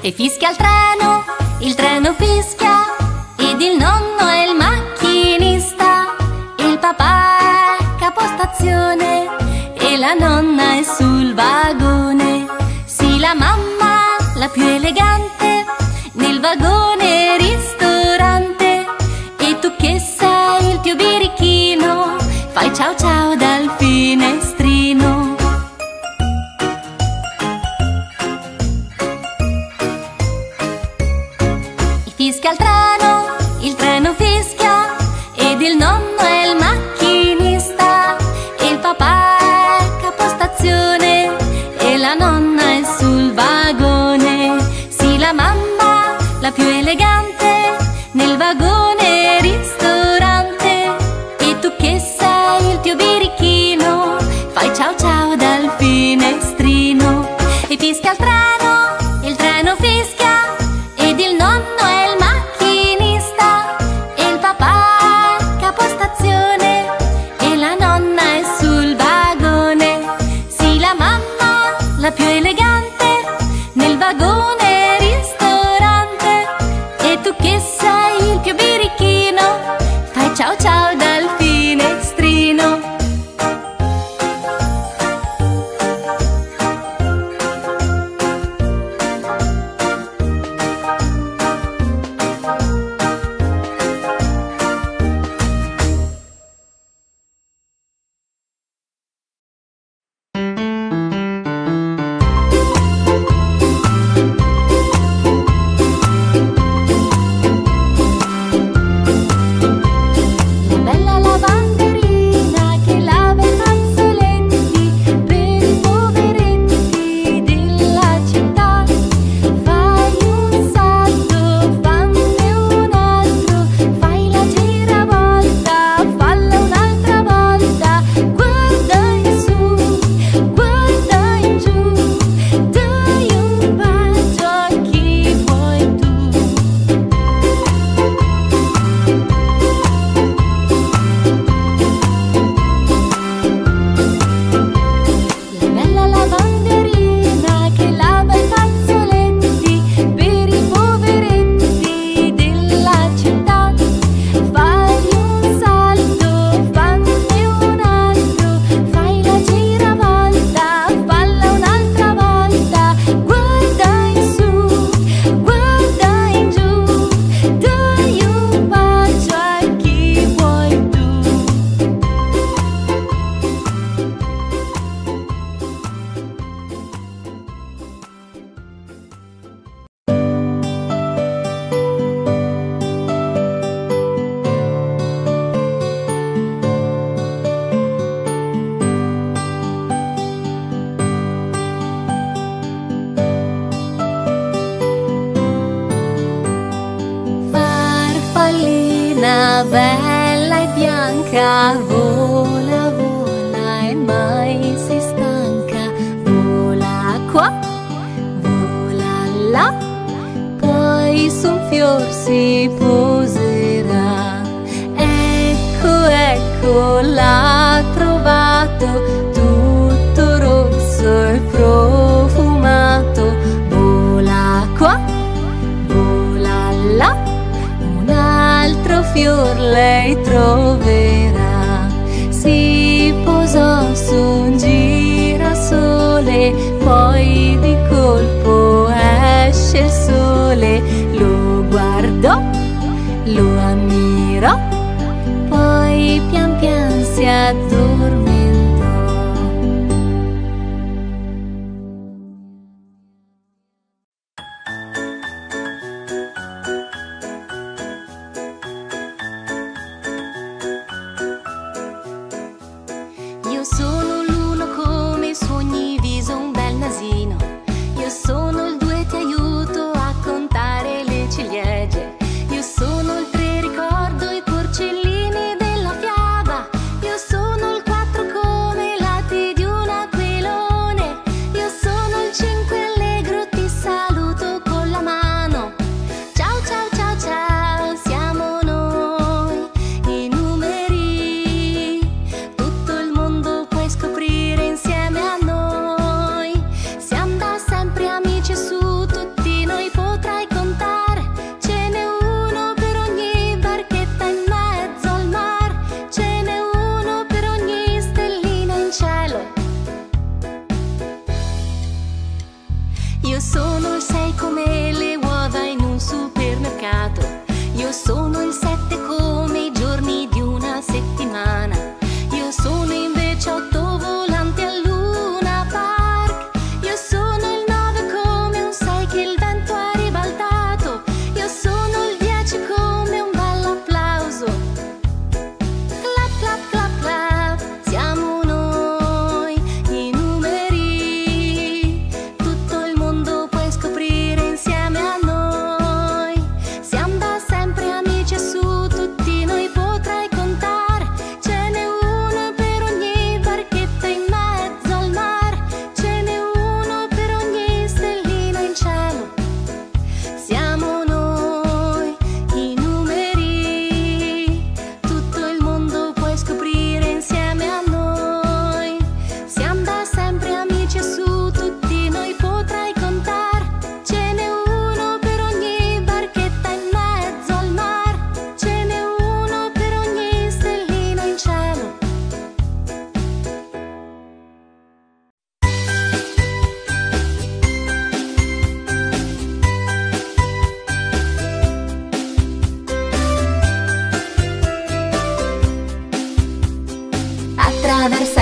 E fischia il treno fischia, ed il nonno è il macchinista. Il papà è capostazione e la nonna è sul vagone. Sì, la mamma, la più elegante, nel vagone ristorante. E tu che sei il più birichino, fai ciao ciao dal finestrino. E fischia il treno fischia, ed il nonno è il macchinista. E il papà è capostazione e la nonna è sul vagone. Sì, la mamma, la più elegante, nel vagone ristorante. E tu che sei il più birichino, fai ciao ciao dal finestrino. E fischia il treno fischia, ed il nonno è il macchinista. E il papà è capostazione e la nonna è sul vagone. Sì, la mamma, la più elegante, nel vagone ristorante. E tu che sei il più birichino, fai ciao ciao dal finestrino. Bella e bianca, vola, vola e mai si stanca. Vola qua, vola là, poi su un fior si poserà. Ecco, ecco, l'ha trovato, tutto rosso e profumato. Vola qua, vola là, un altro fior lei troverà. Si posò su un girasole, poi di colpo esce il sole. Lo guardò, lo ammirò, poi pian pian si addormentò. Io sono l'uno come sogni, viso un bel nasino. Io sono il due, ti aiuto a contare le ciliegie. Io sono il tre, ricordo i porcellini della fiaba. Io sono il quattro come i lati di un aquilone. Io sono il cinque allegro, ti saluto con la mano. Ciao ciao ciao ciao, siamo noi i numeri. Tutto il mondo puoi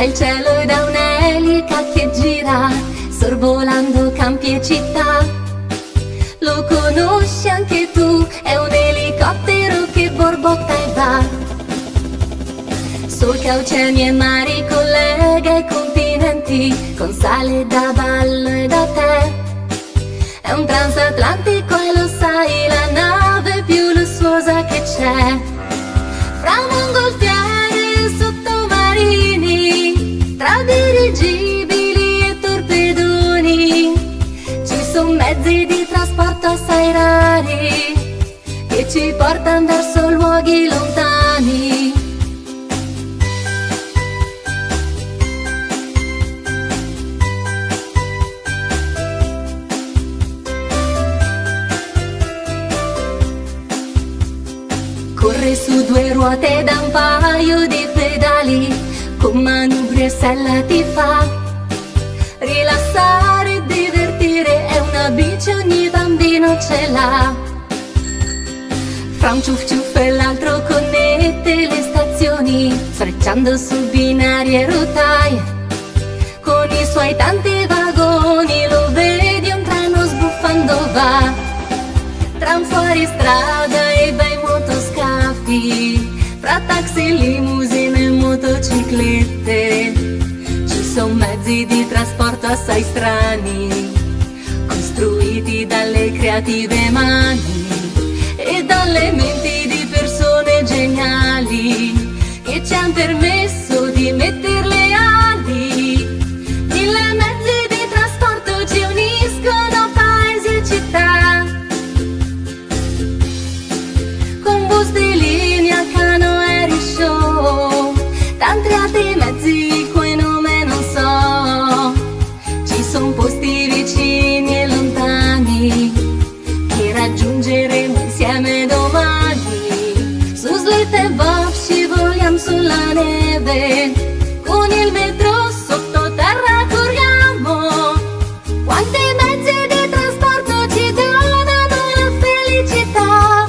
il cielo è da un'elica che gira, sorvolando campi e città. Lo conosci anche tu, è un elicottero che borbotta e va. Solca oceani e mari, collega i continenti, con sale da ballo e da tè. È un transatlantico e lo sai, la nave più lussuosa che c'è. Fra mongolfiere e sottomarini, tra dirigibili e torpedoni, ci sono mezzi di trasporto assai rari che ci portano verso luoghi lontani. Corre su due ruote da un paio di pedali, con manubri e sella ti fa rilassare e divertire, è una bici ogni bambino ce l'ha. Fra un ciuff ciuff e l'altro connette le stazioni, sfrecciando su binari e rotaie. Con i suoi tanti vagoni lo vedi un treno sbuffando va. Tra un fuoristrada e bei motoscafi, fra taxi, limousine e motociclette, ci sono mezzi di trasporto assai strani, costruiti dalle creative mani e dalle menti di persone geniali che ci hanno permesso di mettere le ali. Mille mezzi di trasporto ci uniscono paesi e città, con bus di linea, canoe e risciò, tanti altri mezzi cui nome non so. Ci sono posti vicini e lontani che raggiungeremo insieme domani. Su slette e bob scivoliamo sulla neve, con il metro sottoterra corriamo. Quanti mezzi di trasporto ci donano la felicità.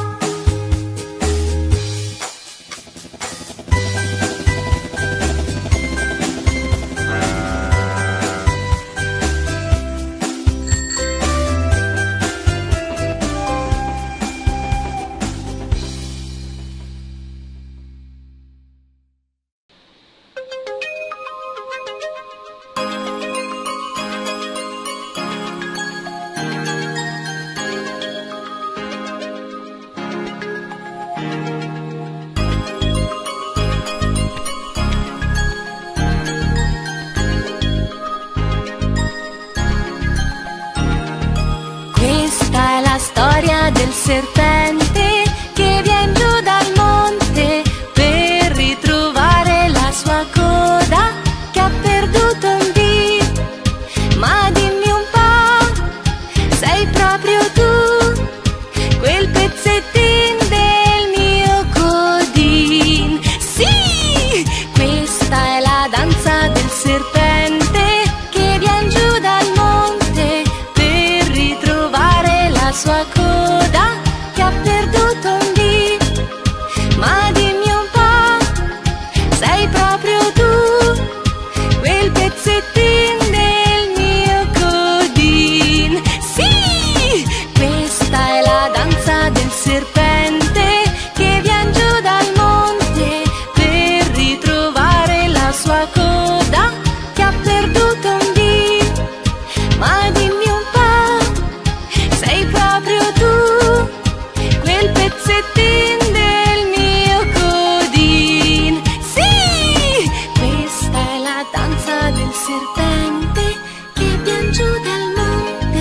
Questa è la storia del serpente che viene giù dal monte per ritrovare la sua coda che ha perduto un dì. Ma dimmi un po', sei proprio tu quel pezzettin del mio codin? Sì, questa è la danza del serpente che viene giù dal monte per ritrovare la sua coda che ha perduto un dì. Ma dimmi un po', sei proprio tu quel pezzettin del mio codin? Sì, questa è la danza del serpente che viene giù dal monte per ritrovare la sua coda che ha perduto un dì. Ma dimmi un po', sei proprio tu quel pezzettin del mio codin? Sì, questa è la danza del serpente che viene giù dal monte.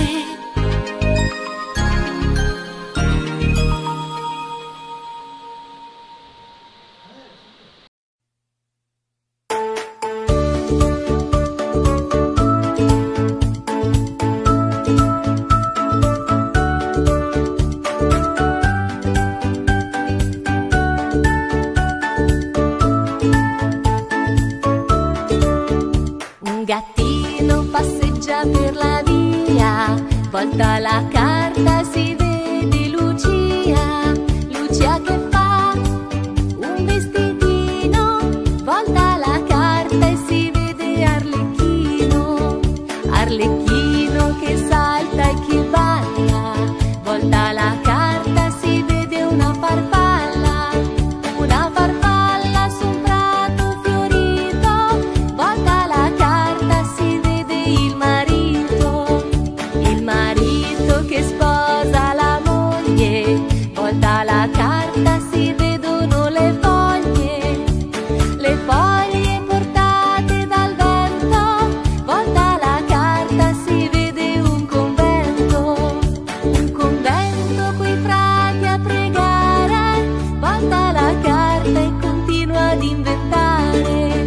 Un gattino passeggia per la via, volta la carta, si vede Lucia. Lucia che fa? Un vestitino, volta la carta e si vede Arlecchino, Arlecchino che salta e che balla, volta la carta si vede una farfalla su un prato fiorito, volta la carta si vede il marito che sposa la moglie, volta la carta si vedono le foglie portate dal vento, volta la carta si vede un convento coi frati a pregare, volta la carta e continua ad inventare.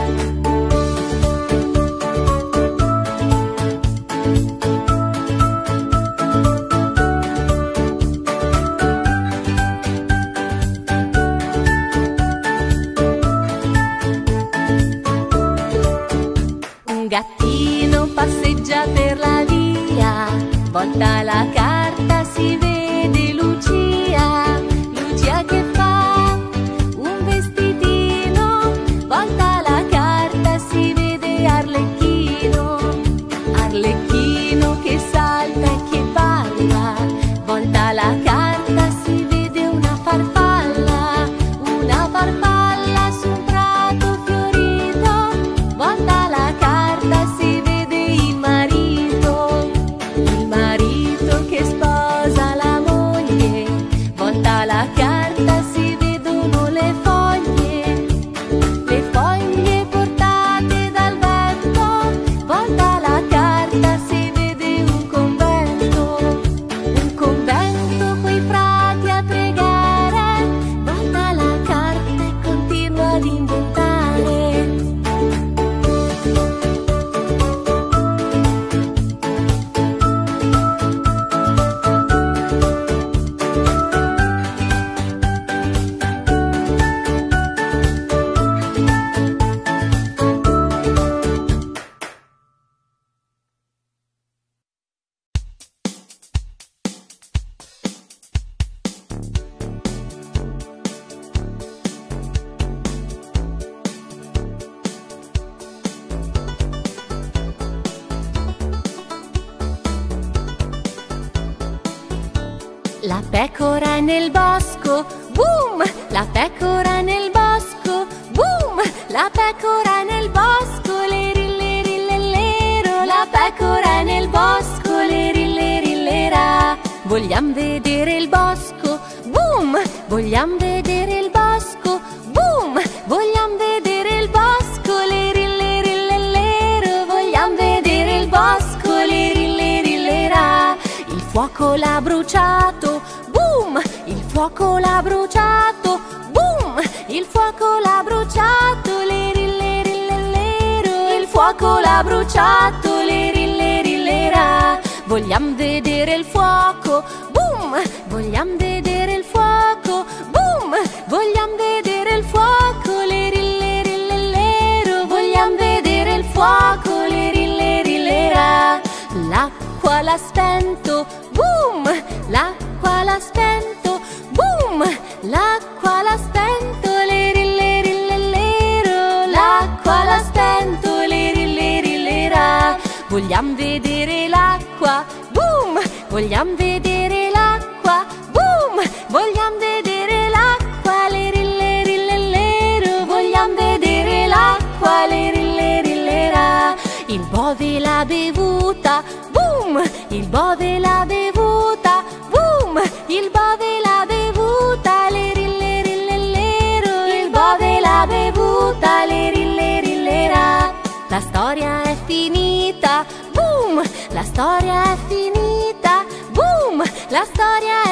Un gattino passeggia per la via, volta la carta si vede Lucia che fa un vestitino, volta la carta si vede Arlecchino che salta e che balla, volta la carta si vede una farfalla su un prato fiorito, volta la carta si vede il marito che sposa la moglie, volta la carta si vedono le foglie portate dal vento, volta la carta si vede un convento coi frati a pregare, volta la carta e continua ad inventare. La pecora è nel bosco, boom! La pecora è nel bosco, boom! La pecora è nel bosco, le rille rillellero. La pecora è nel bosco, le rille rillera. Vogliam vedere il bosco, boom! Vogliam vedere il bosco, boom! Vogliam vedere il bosco, le rille rillellero. Vogliam vedere il bosco, le rille rillera. Il fuoco l'ha bruciato, boom! Il fuoco l'ha bruciato, boom! Il fuoco l'ha bruciato, le rille rillellero. Il fuoco l'ha bruciato, le rille rillera. Vogliam vedere il fuoco, boom! Vogliam vedere il fuoco, boom! Vogliam vedere il fuoco, le rille rillellero. Vogliam vedere il fuoco, le rille rillera. L'acqua l'ha spento, boom! L'acqua l'ha spento, boom! L'acqua l'ha spento, le rille rillellero. L'acqua l'ha spento, le rille rillera. Vogliam vedere l'acqua, boom! Vogliam vedere l'acqua, boom! Vogliam vedere l'acqua, le rille rillellero. Vogliam vedere l'acqua, le rille rillera. Il bove l'ha bevuta, boom! Il bove l'ha bevuta, boom! Il bove l'ha bevuta, le rille rillellero. Il bove l'ha bevuta, le rille rillera. La storia è finita, boom! La storia è finita, boom! La storia